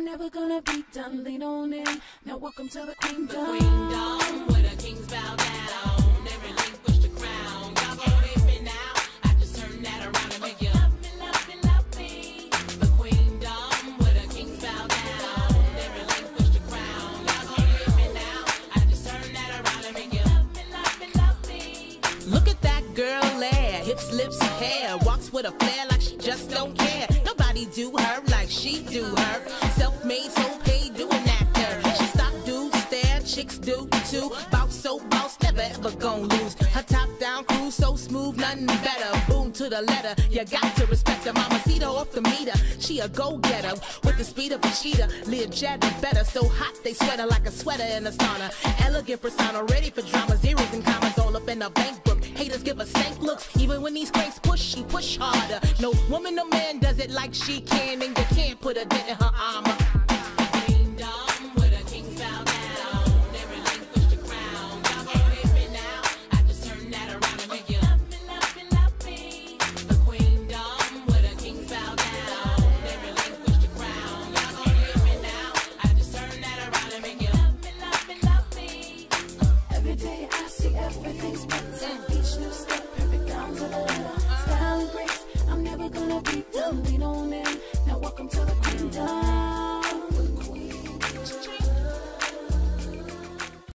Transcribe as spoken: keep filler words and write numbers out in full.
never gonna be done. Lean on in. Now welcome to the queendom. The queendom, where the kings bow down. They relinquish the crown. Y'all gon' hit me now. I just turn that around and make you love me, love me, love me. The queendom, where the kings bow down. They relinquish the crown. Y'all gon' hit me now. I just turn that around and make you love me, love me, love me. Look at that girl there, hips, lips, hair, walks with a flair like she just don't care. Nobody do her like she do her. Self-made, so paid, do an actor. She stop dudes, stare, chicks do too. Bout so boss, never ever gon' lose. Her top down crew so smooth, nothing better. Boom to the letter, you got to respect her. Mama see her off the meter, she a go-getter with the speed of a cheetah. Learjet better, so hot they sweat her like a sweater in a sauna. Elegant persona, ready for drama, zeros and commas all up in a bank book. Haters give her stank looks, even when these cranks push, she push harder. No woman, no man does it like she can, and you can't put a dent in her armor.